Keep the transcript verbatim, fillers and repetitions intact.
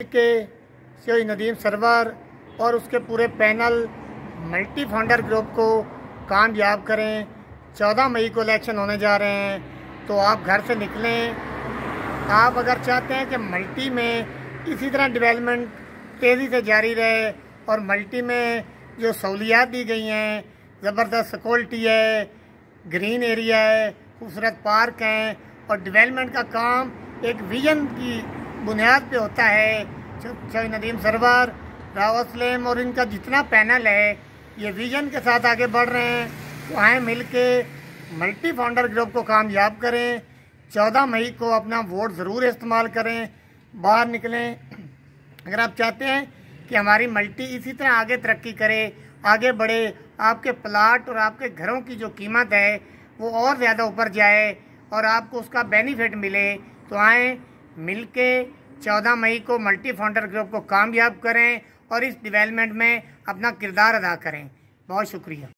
के सैयद नदीम सरवर और उसके पूरे पैनल मल्टी फाउंडर ग्रुप को कामयाब करें। चौदह मई को इलेक्शन होने जा रहे हैं, तो आप घर से निकलें। आप अगर चाहते हैं कि मल्टी में इसी तरह डेवलपमेंट तेज़ी से जारी रहे और मल्टी में जो सहूलियात दी गई हैं, ज़बरदस्त सिक्योरिटी है, ग्रीन एरिया है, खूबसूरत पार्क हैं और डेवलपमेंट का काम एक विजन की बुनियाद पे होता है। सैयद नदीम सरवर, रावत सलेम और इनका जितना पैनल है ये विजन के साथ आगे बढ़ रहे हैं। तो आए मिल के मल्टी फाउंडर ग्रुप को कामयाब करें। चौदह मई को अपना वोट ज़रूर इस्तेमाल करें, बाहर निकलें। अगर आप चाहते हैं कि हमारी मल्टी इसी तरह आगे तरक्की करे, आगे बढ़े, आपके प्लाट और आपके घरों की जो कीमत है वो और ज़्यादा ऊपर जाए और आपको उसका बेनिफिट मिले, तो आएँ मिल के चौदह मई को मल्टी फाउंडर ग्रुप को कामयाब करें और इस डेवलपमेंट में अपना किरदार अदा करें। बहुत शुक्रिया।